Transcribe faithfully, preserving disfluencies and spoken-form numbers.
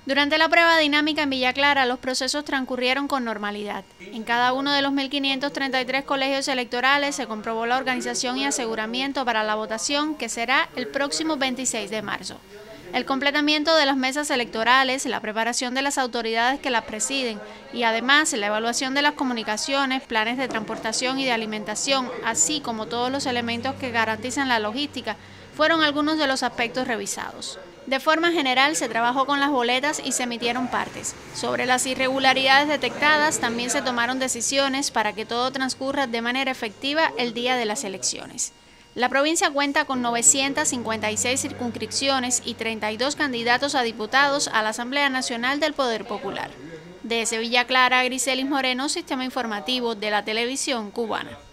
Durante la prueba dinámica en Villa Clara, los procesos transcurrieron con normalidad. En cada uno de los mil quinientos treinta y tres colegios electorales se comprobó la organización y aseguramiento para la votación, que será el próximo veintiséis de marzo. El completamiento de las mesas electorales, la preparación de las autoridades que las presiden y además la evaluación de las comunicaciones, planes de transportación y de alimentación, así como todos los elementos que garantizan la logística, fueron algunos de los aspectos revisados. De forma general, se trabajó con las boletas y se emitieron partes. Sobre las irregularidades detectadas, también se tomaron decisiones para que todo transcurra de manera efectiva el día de las elecciones. La provincia cuenta con novecientas cincuenta y seis circunscripciones y treinta y dos candidatos a diputados a la Asamblea Nacional del Poder Popular. Desde Villa Clara, Griselis Moreno, Sistema Informativo de la Televisión Cubana.